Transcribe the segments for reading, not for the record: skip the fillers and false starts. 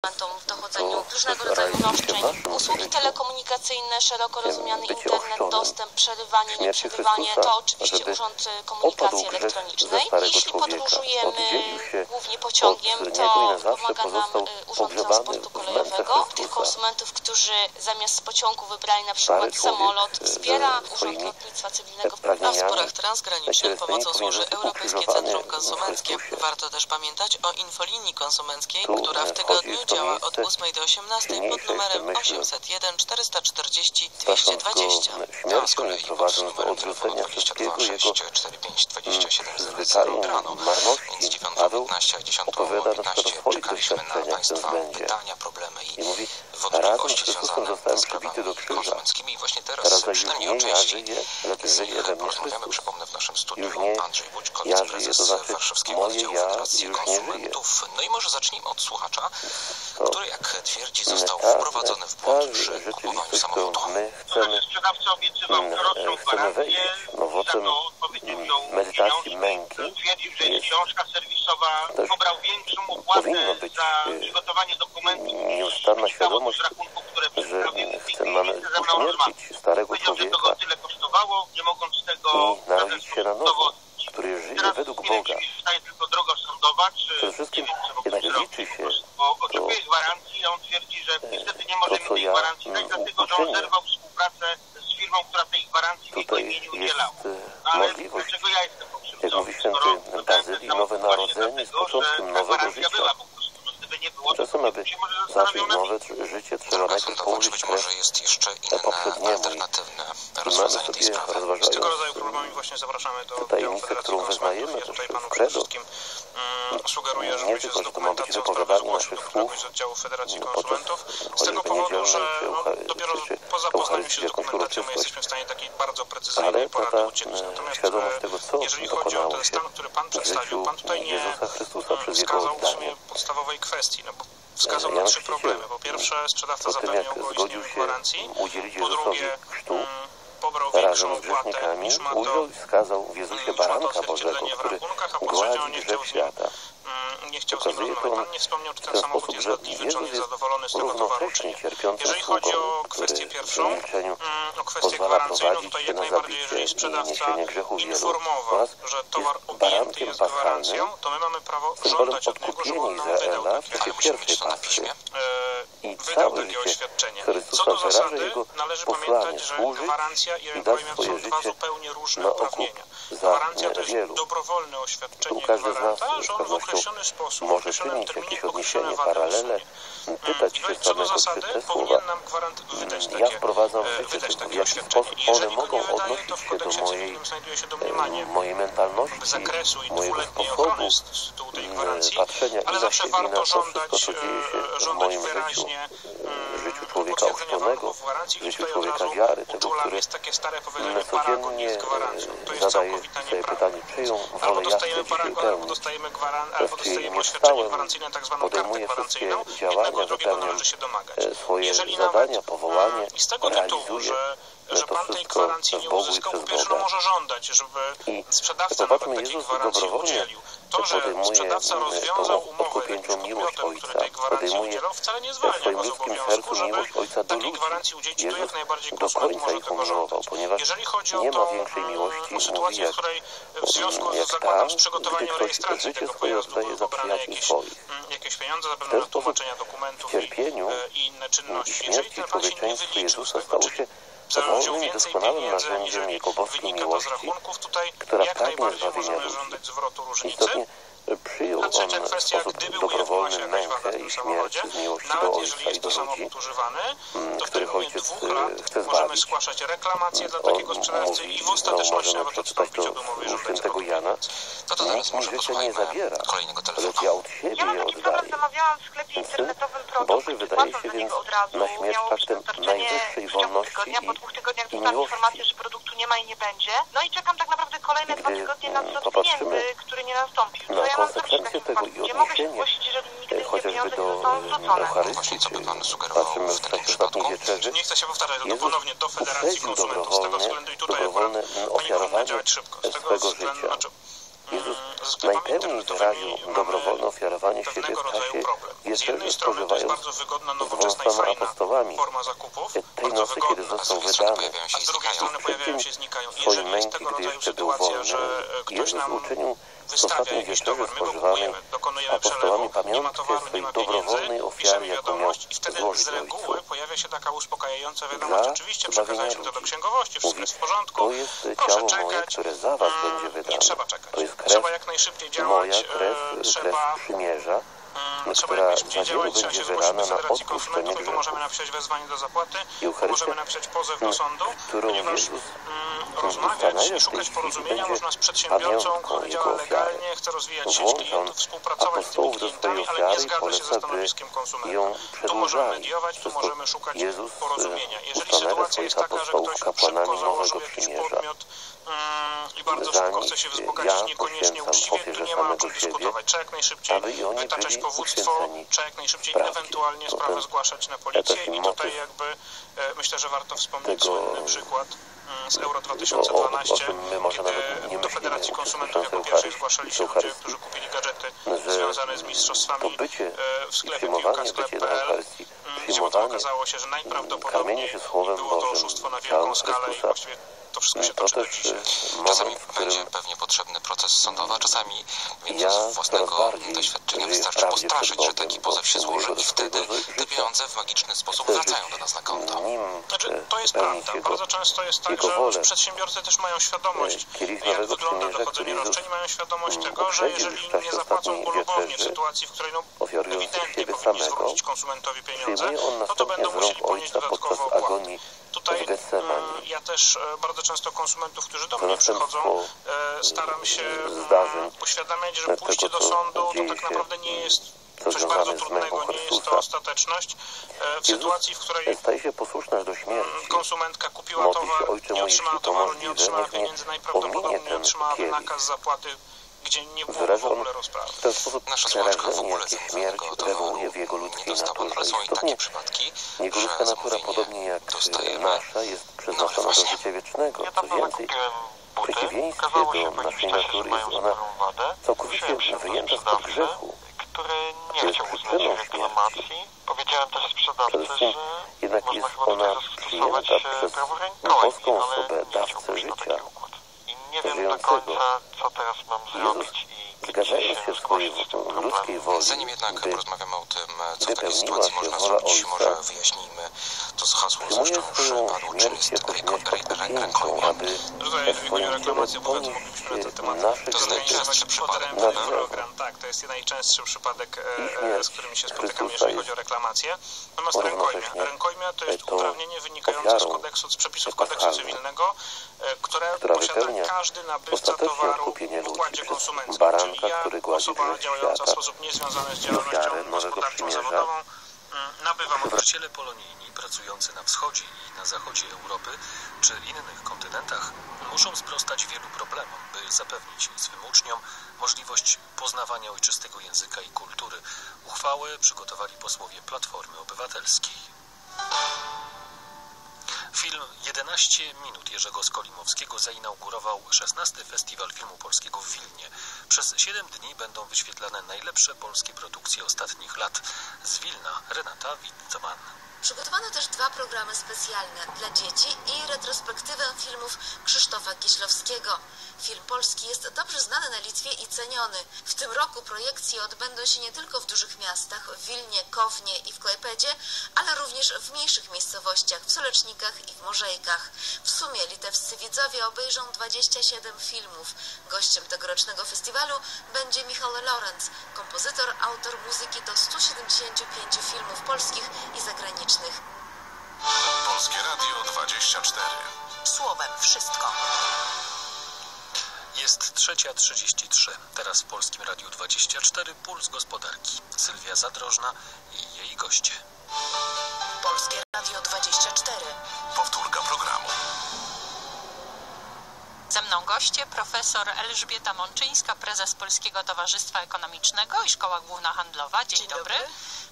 w dochodzeniu różnego rodzaju roszczeń, usługi telekomunikacyjne, szeroko rozumiany internet, dostęp, przerywanie, nieprzerywanie, to oczywiście Urząd Komunikacji Elektronicznej. Jeśli podróżujemy głównie pociągiem, to pomaga nam Urząd Transportu Kolejowego. Tych konsumentów, którzy zamiast pociągu wybrali na przykład samolot, wspiera Urząd Lotnictwa Cywilnego. A w sporach transgranicznych pomocą służy Europejskie Centrum Konsumenckie. Warto też pamiętać o infolinii konsumenckiej, która w tygodniu działa od 8 do 18 pod numerem 801 440 220. A z kolei pod numerem telefonu 22 645 27 rano między 9:15 a 10:15 czekaliśmy na Państwa pytania, problemy i wątpliwości związane ze sprawami konsumenckimi. I właśnie teraz, przynajmniej o części z nich porozmawiamy. Przypomnę, w naszym studiu Andrzej Wójcik, prezes Warszawskiego Oddziału Federacji Konsumentów. No i może zacznijmy od słuchacza, który, jak twierdzi, został wprowadzony w błąd przy kupowaniu samochodu. Sprzedawca obiecywał roczną gwarancję, za to odpowiednią medytacji męki. Twierdził, że jest książka serwisowa, pobrał większą opłatę za przygotowanie dokumentów nieustanna świadomość, z rachunków, które że mamy uśmiercić starego powiedział, że to go człowieka tyle kosztowało, nie mogąc tego i narodzić się na nowo, który żyje według Boga. Zostaje tylko droga sądowa, czy Przede wszystkim jednak liczy się bo oczekuje gwarancji, a on twierdzi, że niestety nie może mi tej gwarancji dać, dlatego że on zerwał współpracę z firmą, która tej gwarancji w jego imieniu udzielała. Ale dlaczego ja jestem pokrzywdzony? Jak mówi święty Bazylii, nowe narodzenie z początkiem nowego życia. Czasem, aby zacząć nowe życie, trzeba najpierw położyć być kres może jest jeszcze inne poprzedniemu. alternatywne I mamy rozwiązanie tej sobie, sprawy. Z tego rodzaju rozważając problemami właśnie zapraszamy do Oddziału tajemnicę, Federacji którą Konsumentów. wyznajemy Ja tutaj panu w przede credo, wszystkim sugeruję, nie żeby się tylko, z że to ma być dokumentacją sprawy wypowiadanie zgłosił do naszych któregoś słów z Oddziału Federacji podczas Konsumentów. Z tego choćby powodu, że niedzielnej dopiero czy po zapoznaniu się z Eucharystii, dokumentacją my jakąś jesteśmy w stanie takiej bardzo precyzyjnej ale porady ta udzielić. Natomiast świadomość tego, co jeżeli chodzi o dokonało ten się stan, który pan w przedstawił, życiu pan tutaj nie Jezusa Chrystusa przez Jego wskazał w oddanie. sumie podstawowej kwestii, no bo wskazał Ja na 3 myślę, problemy. Po pierwsze, sprzedawca Po tym, zapewniał jak o zgodził istnieniu się gwarancji. udzielić Po Jezusowi drugie, chrztu pobrał razem większą z opłatę grzesznikami, niż ma ujrzał to i wskazał w Jezusie Baranka Bożego, odzwierciedlenie w który rachunkach, a po trzecie on gładzi nie chciał grzech z nim świata. nie chciał z nim Pokazuje rozmawiać. to Pan nie wspomniał, czy w ten ten samochód sposób, jest że wadliwy, czy on Jezus jest zadowolony z tego towaru, czy równocześnie nie. cierpiącym Jeżeli chodzi sługą, o kwestię który pierwszą, w milczeniu o kwestię pozwala gwarancyjną, prowadzić tutaj się jak na najbardziej, zabicie jeżeli i sprzedawca niesienie grzechu wielu informował, oraz że towar jest objęty barankiem jest paschalnym, gwarancją, to my mamy prawo symbolem żądać od niego, żeby on odkupienia nam wydał Izraela w takie, czasie musimy pierwszej mieć to na Paschy. piśmie. I wydał całe takie życie oświadczenie. Co Chrystusa do wyraża zasady Jego należy posłanie pamiętać, że służyć gwarancja i i dać regulamin swoje są dwa życie zupełnie różne na okup uprawnienia. za Gwarancja to jest wielu. dobrowolne oświadczenie Każdy z nas gwaranta, z że on w pewnością określony sposób, w może określonym czynić terminie jakieś określone odniesienie, wady paralele, usunie. pytać I się co do samego, czy zasady te słowa, powinien nam gwarant wydać ja takie, wprowadzam w życie, wydać w takie jaki oświadczenie. sposób I jeżeli one go mogą nie wydaje, odnosić to w się do kodeksie mojej cywilnym znajduje się domniemanie mojej mentalności, zakresu i mojego dwuletniej sposobu ochrony z tytułu tej gwarancji, patrzenia ale i na zawsze siebie, i na warto to żądać, wszystko, co dzieje się w żądać moim życiu, wyraźnie w życiu człowieka potwierdzenia uczczonego, warunków gwarancji. w I życiu tutaj od człowieka razu wiary, tego, uczulam, który jest takie stare powiedzenie, paragon codziennie jest gwarancją. To jest zadaje całkowita sobie nieprawda. pytanie, czyją Albo wolę ja dostajemy chcę dzisiaj paragon, albo pełnić. dostajemy albo Właściwie dostajemy nie oświadczenie stałem, gwarancyjne, tak zwaną kartę podejmuję gwarancyjną. wszystkie działania, Jednego i drugiego zapewniam należy się domagać. swoje Jeżeli zadania, nawet powołanie, i z tego tytułu, realizuję że to pan tej wszystko gwarancji w nie Bogu i uzyskał, po przez pierwsze Boga. może żądać, żeby I sprzedawca zobaczmy, nawet takiej Jezus gwarancji dobrowolnie udzielił. To, że podejmuje sprzedawca rozwiązał umowę odkupieńczą z miłość podmiotem, który Ojca, tej gwarancji podejmuje udzielał, wcale nie w zwalnia swoim go z ludzkim obowiązku, sercu żeby miłość Ojca do takiej ludzi. gwarancji udzielić, to jak Jezus najbardziej do konsument końca może ich tego umiłował, żądać. ponieważ Jeżeli chodzi o nie ma tą większej miłości, sytuację, mówi, w której w związku jak z zakładam z gdy przygotowaniem ktoś rejestracji życie tego swoje pojazdu oddaje były za pobrane przyjaciół swoich. jakieś pieniądze, W zapewne ten na sposób tłumaczenia dokumentów w cierpieniu i inne czynności. Jeżeli śmierci ten pan się nie człowieczeństwo wyliczył z Jezusa tego, stało się wziął wolnym i więcej doskonałym pieniędzy, narzędziem aniżeli Jego boskiej wynika to z miłości, rachunków, tutaj która jak pragnie najbardziej zbawienia możemy ludzi. żądać zwrotu różnicy. Istotnie przyjął A on trzecia w kwestia, sposób gdyby ujawniła się dobrowolny jakaś wada w mękę tym i samochodzie, śmierć z miłości do nawet Ojca jeżeli i jest do to samochód ludzi, używany, to w których terminie Ojciec 2 lat chce możemy zbawić. skłaszać reklamację dla takiego sprzedawcy i w ostateczności Możemy nawet przeczytać odstąpić to od umowy i u żądać świętego zwrotu Jana. pieniędzy. No to Nikt teraz mi może życia nie posłuchajmy zabiera, kolejnego lecz telefonu. ja od Ja siebie mam je taki problem, oddaję. zamawiałam w sklepie internetowym produkt, Boży wydaje płacąc się za więc niego od razu, na śmierć miało faktem dostarczenie najwyższej w ciągu wolności tygodnia, po 2 tygodniach i dostałam miłości. informację, że produktu nie ma i nie będzie. No i czekam tak naprawdę kolejne 2 Gdy tygodnie na zwrot popatrzymy pieniędzy, który nie nastąpił. Co na ja mam zrobić w konsekwencje takim tego wypadku? i Gdzie mogę się odniesienie zgłosić, jeżeli nigdy te chociażby pieniądze do nie zostaną zwrócone? Eucharystii, Właśnie, co by pan czy sugerował patrzymy w w takim trakcie ostatniej przypadku? wieczerzy, Nie chcę się powtarzać, to Jezus ponownie do Federacji uprzedził Konsumentów. Z tego względu i tutaj akurat dobrowolne pani powinna ofiarowanie działać szybko. Z tego swego względu, życia. znaczy, Jezus ze sklepami Najpełniej wyraził dobrowolne ofiarowanie siebie pewnego w rodzaju czasie, problem. Z jeszcze jednej strony to jest spożywając bardzo wygodna, z nowoczesna i 12 fajna apostołami. forma zakupów, Tej bardzo nocy, kiedy wygodna, został z drugiej strony wydany, pojawiają się a z drugiej strony pojawiają się i znikają. Jeżeli jest tego rodzaju sytuacja, że ktoś Jezus nam uczynił z wystawia ostatniej jakiś wieczerzy towar, my go spożywanej kupujemy, dokonujemy apostołami przelewu, nie ma pamiątkę towaru, nie swojej ma pieniędzy, dobrowolnej ofiary, piszemy jaką miał wiadomość i wtedy złożyć z reguły Ojcu. pojawia się taka uspokajająca wiadomość. Dla Oczywiście zbawienia przekazaliśmy to do ludzi. księgowości, wszystko Mówi, jest w porządku, to jest proszę ciało moje, czekać. które za was będzie wydane. Nie trzeba czekać. To jest krew Trzeba jak najszybciej działać, moja, krew trzeba przymierza, trzeba która jak najszybciej za wielu działać, trzeba będzie się zgłosić do wydana na Federacji odpuszczenie Konsumentów, my grzechów. możemy napisać wezwanie do zapłaty, Eucharystia, możemy napisać pozew do sądu, którą ponieważ Jezus rozmawiać ustanawia i w szukać tej chwili porozumienia będzie można z przedsiębiorcą, pamiątką który działa jego ofiary. legalnie, chce rozwijać sieć Włączam klientów, współpracować z tymi apostołów do swojej klientami, ale nie ofiary i zgadza się ze poleca, by stanowiskiem konsumenta. ją Tu możemy przedłużali. mediować, tu Wszystko możemy szukać Jezus porozumienia. Jeżeli ustanawia sytuacja swoich jest taka, że apostołów ktoś kapłanami szybko założył nowego jakiś przymierza. podmiot i bardzo Za szybko nich chce się wzbogacić ja niekoniecznie poświęcam uczciwie, tu ofierze nie ma o samego czym siebie, dyskutować. Trzeba jak najszybciej aby i oni wytaczać byli powództwo, uświęceni trzeba jak najszybciej prawdzie. ewentualnie To sprawę ten zgłaszać na policję taki i motyw tutaj jakby myślę, że warto wspomnieć tego, słynny przykład z Euro o 2012, czym my może nawet nie kiedy do Federacji myślimy, Konsumentów jako Eucharystii, pierwszej zgłaszali się ludzie, Eucharystii, którzy kupili gadżety że związane z to mistrzostwami bycie w i sklepie przyjmowanie, bycie na piłka.sklep.pl, Eucharystii, gdzie potem przyjmowanie, okazało się, że karmienie najprawdopodobniej się Słowem było to Bożym, oszustwo na ciałem wielką skalę i Chrystusa, właściwie to wszystko się to toczy do też dzisiaj. Czasami moment, w którym będzie pewnie potrzebny proces sądowy, a czasami więc ja z coraz własnego bardziej doświadczenia żyję w wystarczy prawdzie postraszyć, przed że taki Bogiem, pozew się otrzymuję go złoży do i wtedy swojego te życia. pieniądze w magiczny sposób Chcę wracają żyć do nas na konto. nim, Znaczy, to jest pełnić prawda. jego, Bardzo często jest tak, jego że wolę. przedsiębiorcy też mają świadomość, Kielich jak nowego wygląda przymierza, dochodzenie który roszczeń, mają świadomość tego, że uprzedził jeżeli w czasie nie zapłacą ostatniej polubownie w wieczerzy, sytuacji, w której ofiarując ewidentnie siebie powinni samego, zwrócić konsumentowi pieniądze, przyjmuje on no to następnie będą z musieli rąk ponieść Ojca dodatkowe podczas opłaty. agonii Tutaj w Getsemani. ja też bardzo często konsumentów, którzy do To mnie następstwo przychodzą, staram się zdarzeń, uświadamiać, że tego, pójście do co sądu to dzieje tak się, naprawdę nie jest co coś związane bardzo z trudnego, męką nie jest Chrystusa. to ostateczność. W sytuacji, w której staje się posłuszna do śmierci. konsumentka kupiła Modli się, towar, Ojcze nie mój, otrzymała jeśli to towaru, nie możliwe, otrzymała niech mnie pieniędzy, ominie najprawdopodobniej ten otrzymała kielich. nakaz zapłaty, gdzie nie było w Wyraża on ogóle rozprawy. w ten sposób Nasza słuchaczka w przerażenie, ogóle jakie śmierć zamówionego towaru wywołuje w jego nie ludzkiej dostała, naturze. ale są i takie Istotnie przypadki, jego ludzka że natura, zamówienie podobnie jak dostajemy. nasza, jest przeznaczona do właśnie. życia wiecznego. Ja Co tam więcej, kupiłem w buty. przeciwieństwie Okazało się do po jakimś naszej czasie, że natury mają jest ona sporą wadę. całkowicie Musiałem się wyjęta spod sprzedawcę, grzechu. który nie Jest chciał uznać przyczyną reklamacji. Powiedziałem też sprzedawcy, Przede wszystkim że jednak można jest chyba ona tutaj zastosować przyjęta przez prawo rękowe, boską ale osobę, nie chciał dawcę pójść na taki życia, układ. I nie wiem do żyjącego. końca, co teraz mam zrobić i zgadzając się w swojej zgłosić z tym ludzkiej problemem. woli, Zanim jednak by porozmawiamy o tym, co w takiej wypełniła sytuacji się można wola zrobić, Ojca, może wyjaśnijmy to z hasło przyjmuje zresztą już swoją padło, czym śmierć jest jako śmierć rękojmia. podpiętą, aby Tutaj, w jeżeli chodzi o swoim ciele reklamację, bo spełnić moglibyśmy na ten temat nasze To jest najczęstszy zorganizować przypadek, odrębny prawda? program. Tak, to jest najczęstszy przypadek, z którymi się spotykamy, Chrystusa jeżeli jest chodzi o reklamację. Natomiast równocześnie rękojmia to jest tą uprawnienie wynikające z przepisów kodeksu epochalną, cywilnego, które która posiada wypełnia każdy nabywca ostatecznie towaru odkupienie w ludzi układzie przez konsumenckim. baranka, Czyli ja, który gładzi osoba grzech działająca w świata sposób niezwiązany z i ofiarę działalnością nowego gospodarczą, przymierza, zawodową, nabywam od Nauczyciele polonijni pracujący na wschodzie i na zachodzie Europy czy innych kontynentach muszą sprostać wielu problemom, by zapewnić swym uczniom możliwość poznawania ojczystego języka i kultury. Uchwałę przygotowali posłowie Platformy Obywatelskiej. Film 11 minut Jerzego Skolimowskiego zainaugurował 16. Festiwal Filmu Polskiego w Wilnie. Przez 7 dni będą wyświetlane najlepsze polskie produkcje ostatnich lat. Z Wilna Renata Wittmann. Przygotowano też 2 programy specjalne dla dzieci i retrospektywę filmów Krzysztofa Kieślowskiego. Film polski jest dobrze znany na Litwie i ceniony. W tym roku projekcje odbędą się nie tylko w dużych miastach, w Wilnie, Kownie i w Klajpedzie, ale również w mniejszych miejscowościach, w Solecznikach i w Morzejkach. W sumie litewscy widzowie obejrzą 27 filmów. Gościem tegorocznego festiwalu będzie Michał Lorenz, kompozytor, autor muzyki do 175 filmów polskich i zagranicznych. Polskie Radio 24. Słowem wszystko. Jest 3:33. Teraz w Polskim Radiu 24 Puls Gospodarki. Sylwia Zadrożna i jej goście. Polskie Radio 24. Powtórka programu. Ze mną goście profesor Elżbieta Mączyńska, prezes Polskiego Towarzystwa Ekonomicznego i Szkoła Główna Handlowa. Dzień dobry.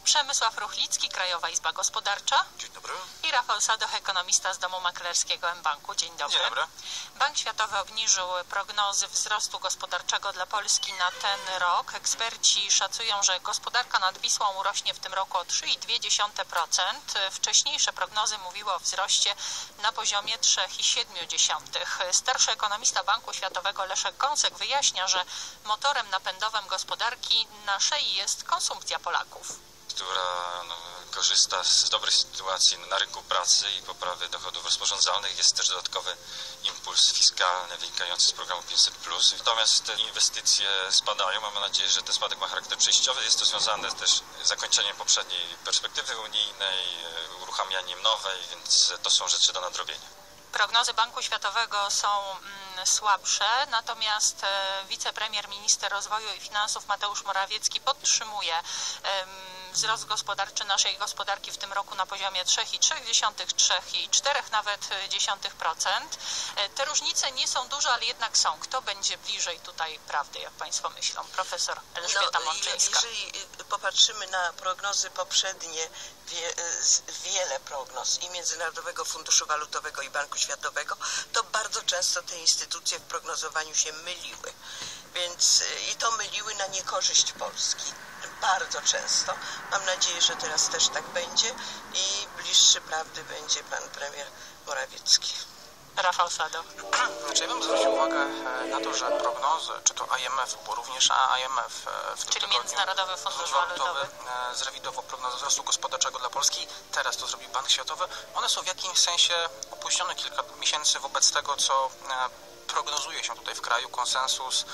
Przemysław Ruchlicki, Krajowa Izba Gospodarcza. Dzień dobry. I Rafał Sadoch, ekonomista z Domu Maklerskiego mBanku. Dzień dobry. Dzień dobry. Bank Światowy obniżył prognozy wzrostu gospodarczego dla Polski na ten rok. Eksperci szacują, że gospodarka nad Wisłą urośnie w tym roku o 3,2%. Wcześniejsze prognozy mówiły o wzroście na poziomie 3,7%. Starszy ekonomista Banku Światowego Leszek Gąsek wyjaśnia, że motorem napędowym gospodarki naszej jest konsumpcja Polaków, która korzysta z dobrej sytuacji na rynku pracy i poprawy dochodów rozporządzalnych. Jest też dodatkowy impuls fiskalny wynikający z programu 500+. Natomiast inwestycje spadają. Mamy nadzieję, że ten spadek ma charakter przejściowy. Jest to związane też z zakończeniem poprzedniej perspektywy unijnej, uruchamianiem nowej, więc to są rzeczy do nadrobienia. Prognozy Banku Światowego są słabsze, natomiast wicepremier, minister rozwoju i finansów Mateusz Morawiecki podtrzymuje wzrost gospodarczy naszej gospodarki w tym roku na poziomie 3,3–3,4 nawet 10%. Te różnice nie są duże, ale jednak są. Kto będzie bliżej tutaj prawdy, jak Państwo myślą? Profesor Elżbieta Mączyńska. Jeżeli popatrzymy na prognozy poprzednie, wiele prognoz i Międzynarodowego Funduszu Walutowego i Banku Światowego, to bardzo często te instytucje w prognozowaniu się myliły. Więc i to myliły na niekorzyść Polski. Bardzo często. Mam nadzieję, że teraz też tak będzie i bliższy prawdy będzie pan premier Morawiecki. Rafał Sadoch. Ja bym zwrócił uwagę na to, że prognozy, czy to IMF, bo również IMF w tym tygodniu, Międzynarodowy Fundusz Walutowy, zrewidował prognozę wzrostu gospodarczego dla Polski. Teraz to zrobił Bank Światowy. One są w jakimś sensie opóźnione kilka miesięcy wobec tego, co prognozuje się tutaj w kraju. Konsensus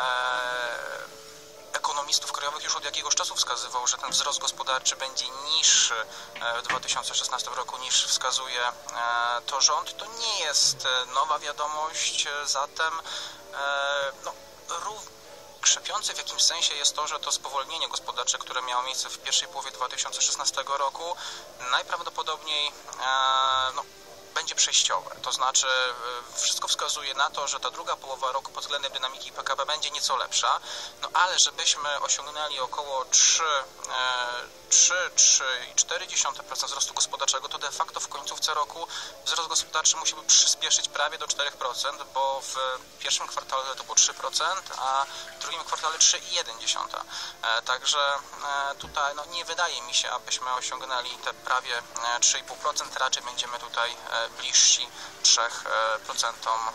ekonomistów krajowych już od jakiegoś czasu wskazywał, że ten wzrost gospodarczy będzie niższy w 2016 roku niż wskazuje to rząd. To nie jest nowa wiadomość, zatem krzepiące w jakimś sensie jest to, że to spowolnienie gospodarcze, które miało miejsce w pierwszej połowie 2016 roku najprawdopodobniej będzie przejściowe. To znaczy wszystko wskazuje na to, że ta druga połowa roku pod względem dynamiki PKB będzie nieco lepsza, ale żebyśmy osiągnęli około 3,4% wzrostu gospodarczego, to de facto w końcówce roku wzrost gospodarczy musiałby przyspieszyć prawie do 4%, bo w pierwszym kwartale to było 3%, a w drugim kwartale 3,1%. Także tutaj nie wydaje mi się, abyśmy osiągnęli te prawie 3,5%, raczej będziemy tutaj bliżsi 3%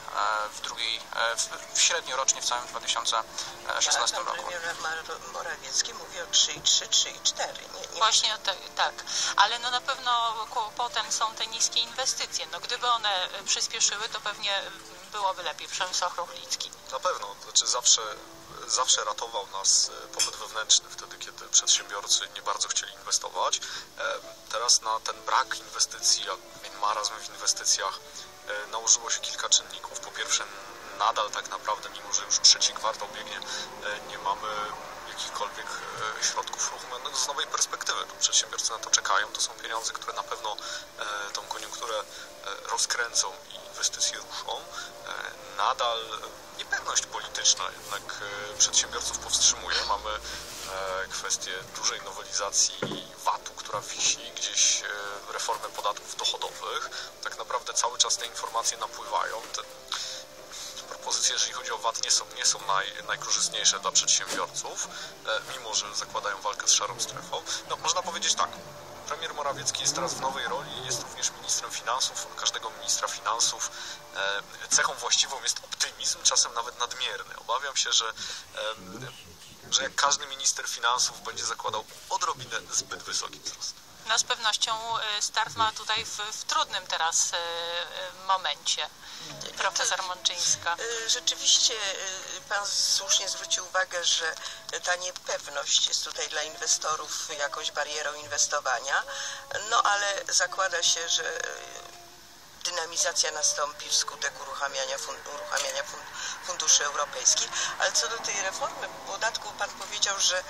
w średniorocznie w całym 2016 roku. Premier Morawiecki mówi o 3,3, 3,4. Właśnie tak, ale na pewno kłopotem są te niskie inwestycje. Gdyby one przyspieszyły, to pewnie byłoby lepiej. Przemysław Ruchlicki. Na pewno, zawsze ratował nas popyt wewnętrzny, wtedy kiedy przedsiębiorcy nie bardzo chcieli inwestować. Teraz na ten brak inwestycji, marazm w inwestycjach nałożyło się kilka czynników. Po pierwsze, nadal tak naprawdę, mimo że już trzeci kwartał biegnie, nie mamy jakichkolwiek środków ruchu z nowej perspektywy. Przedsiębiorcy na to czekają. To są pieniądze, które na pewno tą koniunkturę rozkręcą i inwestycje ruszą. Nadal niepewność polityczna jednak przedsiębiorców powstrzymuje. Mamy kwestię dużej nowelizacji VAT-u, która wisi, gdzieś reformę podatków dochodowych. Tak naprawdę cały czas te informacje napływają. Te propozycje, jeżeli chodzi o VAT, nie są najkorzystniejsze dla przedsiębiorców, mimo że zakładają walkę z szarą strefą. Można powiedzieć tak. Premier Morawiecki jest teraz w nowej roli, jest również ministrem finansów. Każdego ministra finansów cechą właściwą jest optymizm, czasem nawet nadmierny. Obawiam się, że jak każdy minister finansów będzie zakładał odrobinę zbyt wysoki wzrost. Z pewnością start ma tutaj w trudnym teraz momencie. Profesor Mączyńska. Rzeczywiście pan słusznie zwrócił uwagę, że ta niepewność jest tutaj dla inwestorów jakąś barierą inwestowania, ale zakłada się, że dynamizacja nastąpi wskutek uruchamiania funduszy europejskich. Ale co do tej reformy podatku, pan powiedział, że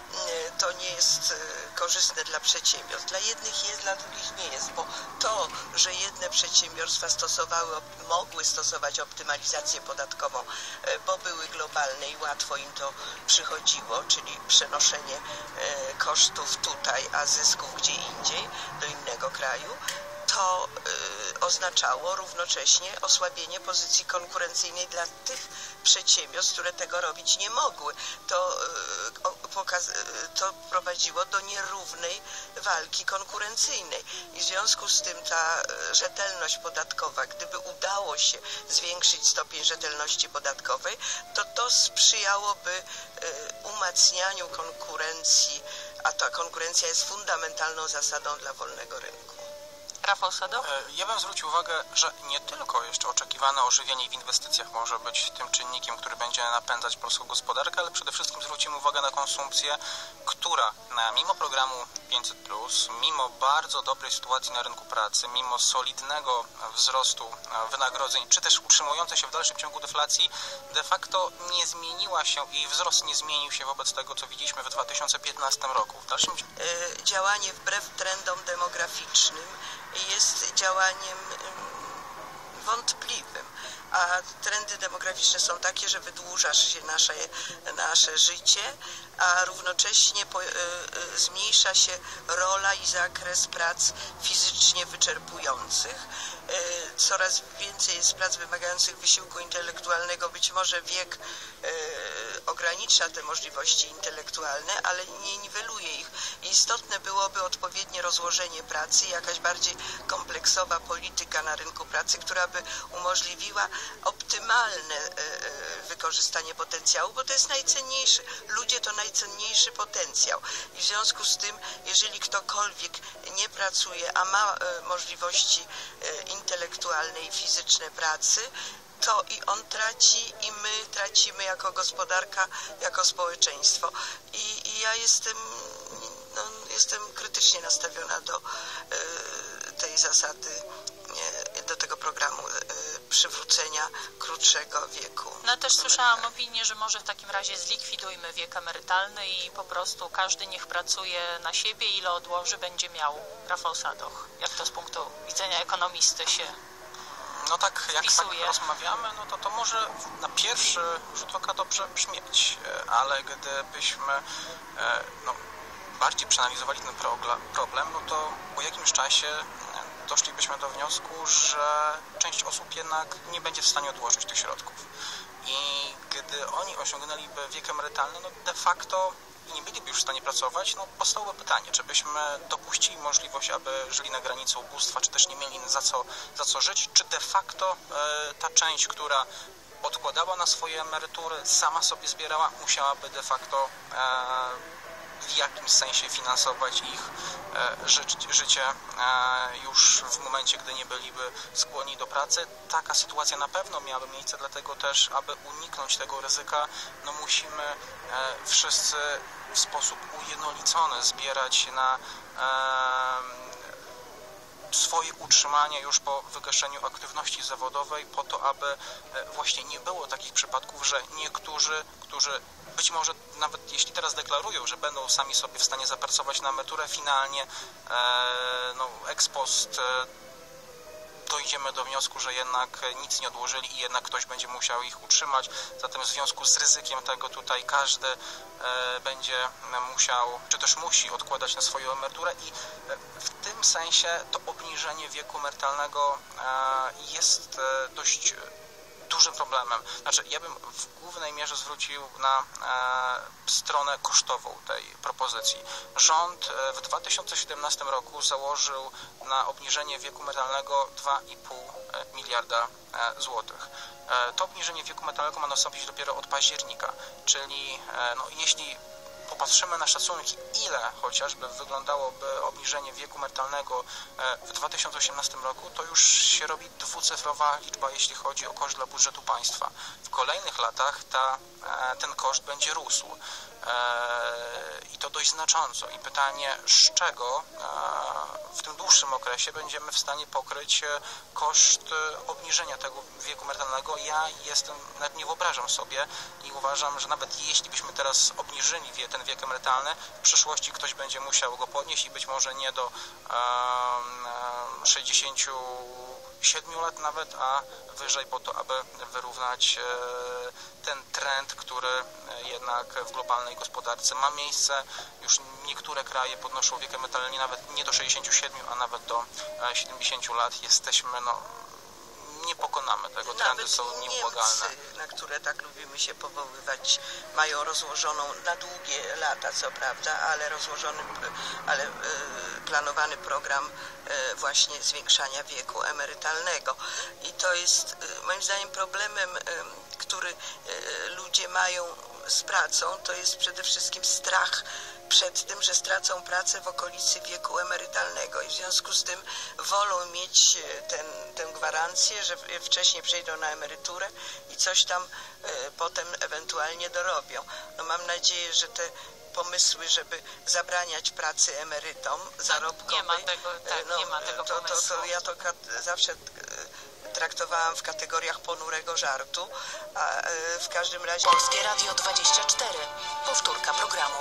to nie jest korzystne dla przedsiębiorstw. Dla jednych jest, dla drugich nie jest, bo to, że jedne przedsiębiorstwa mogły stosować optymalizację podatkową, bo były globalne i łatwo im to przychodziło, czyli przenoszenie kosztów tutaj, a zysków gdzie indziej, do innego kraju, to oznaczało równocześnie osłabienie pozycji konkurencyjnej dla tych przedsiębiorstw, które tego robić nie mogły. To prowadziło do nierównej walki konkurencyjnej i w związku z tym ta rzetelność podatkowa, gdyby udało się zwiększyć stopień rzetelności podatkowej, to sprzyjałoby umacnianiu konkurencji, a ta konkurencja jest fundamentalną zasadą dla wolnego rynku. Rafał Sadoch? Ja bym zwrócił uwagę, że nie tylko jeszcze oczekiwane ożywienie w inwestycjach może być tym czynnikiem, który będzie napędzać polską gospodarkę, ale przede wszystkim zwrócimy uwagę na konsumpcję, która mimo programu 500+, mimo bardzo dobrej sytuacji na rynku pracy, mimo solidnego wzrostu wynagrodzeń, czy też utrzymującej się w dalszym ciągu deflacji, de facto nie zmieniła się i wzrost nie zmienił się wobec tego, co widzieliśmy w 2015 roku. Działanie wbrew trendom demograficznym jest działaniem wątpliwym, a trendy demograficzne są takie, że wydłuża się nasze życie, a równocześnie zmniejsza się rola i zakres prac fizycznie wyczerpujących. Coraz więcej jest prac wymagających wysiłku intelektualnego. Być może wiek ogranicza te możliwości intelektualne, ale nie niweluje ich. Istotne byłoby odpowiednie rozłożenie pracy i jakaś bardziej kompleksowa polityka na rynku pracy, która by umożliwiła optymalne wykorzystanie potencjału, bo to jest najcenniejszy. Ludzie to najcenniejszy potencjał. I w związku z tym, jeżeli ktokolwiek nie pracuje, a ma możliwości intelektualne i fizyczne pracy, to i on traci, i my tracimy jako gospodarka, jako społeczeństwo. I ja jestem krytycznie nastawiona do tej zasady, do tego programu przywrócenia krótszego wieku. No też słyszałam opinię, że może w takim razie zlikwidujmy wiek emerytalny i po prostu każdy niech pracuje na siebie, ile odłoży, będzie miał. Rafał Sadoch, jak to z punktu widzenia ekonomisty się jak tak rozmawiamy, to może na pierwszy rzut oka dobrze brzmieć, ale gdybyśmy bardziej przeanalizowali ten problem, to po jakimś czasie doszlibyśmy do wniosku, że część osób jednak nie będzie w stanie odłożyć tych środków. I gdy oni osiągnęliby wiek emerytalny, de facto nie byliby już w stanie pracować, powstałoby pytanie, czy byśmy dopuścili możliwość, aby żyli na granicy ubóstwa, czy też nie mieli za co żyć, czy de facto ta część, która odkładała na swoje emerytury, sama sobie zbierała, musiałaby de facto w jakimś sensie finansować ich życie już w momencie, gdy nie byliby skłonni do pracy. Taka sytuacja na pewno miałaby miejsce, dlatego też, aby uniknąć tego ryzyka, musimy wszyscy w sposób ujednolicony zbierać na swoje utrzymanie już po wygaszeniu aktywności zawodowej, po to, aby właśnie nie było takich przypadków, że niektórzy, którzy być może nawet jeśli teraz deklarują, że będą sami sobie w stanie zapracować na emeryturę, finalnie ex post dojdziemy do wniosku, że jednak nic nie odłożyli i jednak ktoś będzie musiał ich utrzymać. Zatem w związku z ryzykiem tego tutaj każdy będzie musiał, czy też musi odkładać na swoją emeryturę i w tym sensie to obniżenie wieku emerytalnego jest dość dużym problemem. Ja bym w głównej mierze zwrócił na stronę kosztową tej propozycji. Rząd w 2017 roku założył na obniżenie wieku emerytalnego 2,5 miliarda złotych. To obniżenie wieku emerytalnego ma nastąpić dopiero od października, czyli jeśli popatrzymy na szacunki, ile chociażby wyglądałoby obniżenie wieku emerytalnego w 2018 roku, to już się robi dwucyfrowa liczba, jeśli chodzi o koszt dla budżetu państwa. W kolejnych latach ten koszt będzie rósł. i to dość znacząco. I pytanie, z czego w tym dłuższym okresie będziemy w stanie pokryć koszt obniżenia tego wieku emerytalnego. Ja nawet nie wyobrażam sobie i uważam, że nawet jeśli byśmy teraz obniżyli ten wiek emerytalny, w przyszłości ktoś będzie musiał go podnieść i być może nie do 67 lat nawet, a wyżej po to, aby wyrównać ten trend, który jednak w globalnej gospodarce ma miejsce. Już niektóre kraje podnoszą wiek emerytalny nawet nie do 67, a nawet do 70 lat. Nie pokonamy tego, trendy są nieubłagalne. Niemcy, na które tak lubimy się powoływać, mają rozłożoną na długie lata, co prawda, ale planowany program właśnie zwiększania wieku emerytalnego. I to jest moim zdaniem problemem, który ludzie mają z pracą, to jest przede wszystkim strach przed tym, że stracą pracę w okolicy wieku emerytalnego i w związku z tym wolą mieć tę gwarancję, że wcześniej przejdą na emeryturę i coś tam potem ewentualnie dorobią. Mam nadzieję, że te pomysły, żeby zabraniać pracy emerytom zarobkowej, nie ma tego pomysłu. Ja to zawsze traktowałam w kategoriach ponurego żartu, a w każdym razie... Polskie Radio 24. Powtórka programu.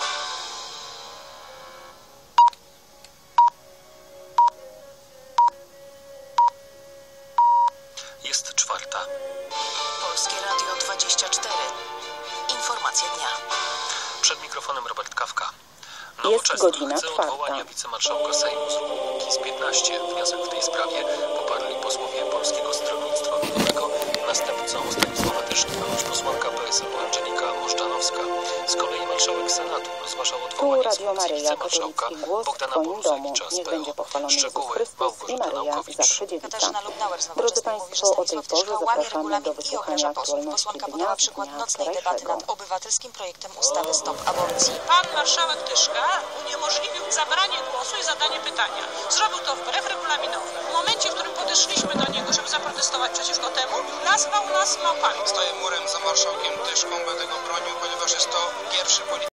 Jest 4. Polskie Radio 24. Informacje dnia. Przed mikrofonem Robert Kawka. Jest godzina chce 4. odwołania wicemarszałka Sejmu z ruchu Kukiz-15. Wniosek w tej sprawie poparli posłowie Polskiego Stronnictwa Ludowego. Następcą Stanisława Tyszki ma być posłanka PSL-u Andżelika Możdżanowska. Z kolei marszałek Senatu rozważał odwołanie z funkcji wicemarszałka Bogdana Borusewicza z PO. Szczegóły Małgorzata Naukowicz. Katarzyna Lubnauer z Nowoczesnej mówi, że Stanisław Tyszka łamie regulamin i obraża posłów. Posłanka podała przykład nocnej debaty nad obywatelskim projektem ustawy Stop Aborcji. Pan marszałek Tyszka uniemożliwił zabranie głosu i zadanie pytania. Zrobił to wbrew regulaminowi. W momencie, w którym podeszliśmy do niego, żeby zaprotestować przeciwko temu, nazwał nas małpami. Stoję murem za marszałkiem Tyszką, będę go bronił, ponieważ jest to pierwszy polityk.